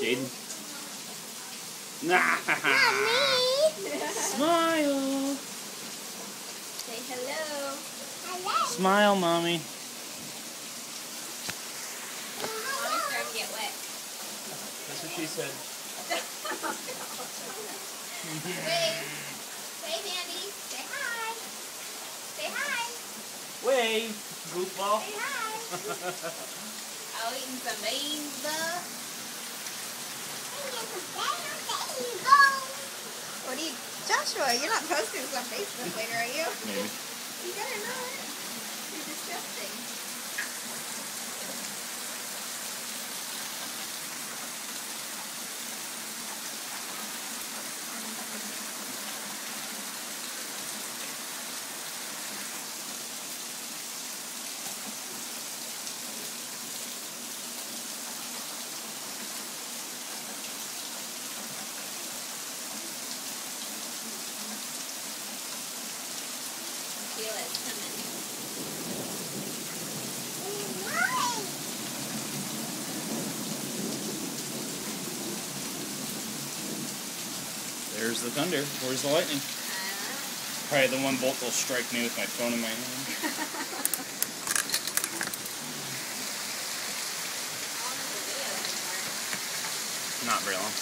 Jaden. Nah. Not me. Smile. Say hello. Hello. Smile, mommy. Mommy's starting to get wet. That's what she said. Wave. Wave, Andy. Say hi. Say hi. Wave, goofball. Say hi. Oh, eating some beans, though. What are you, Joshua? You're not posting this on Facebook later, are you? Maybe. You better not. You're disgusting. Feel it coming. There's the thunder. Where's the lightning? Probably the one bolt will strike me with my phone in my hand. Not very long.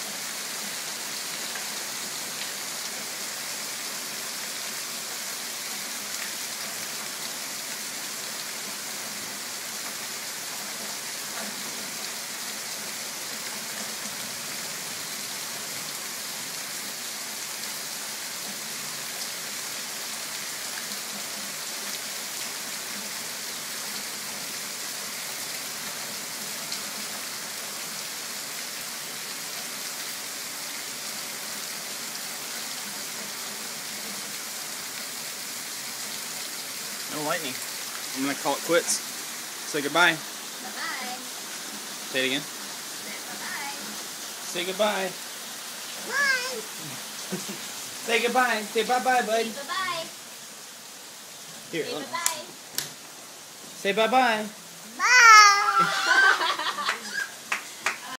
No lightning. I'm gonna call it quits. Say goodbye. Bye-bye. Say it again. Bye-bye. Say goodbye. Bye. Say goodbye. Say bye-bye, bud. Say bye-bye. Here, Say let me- bye-bye. Say bye-bye. Bye.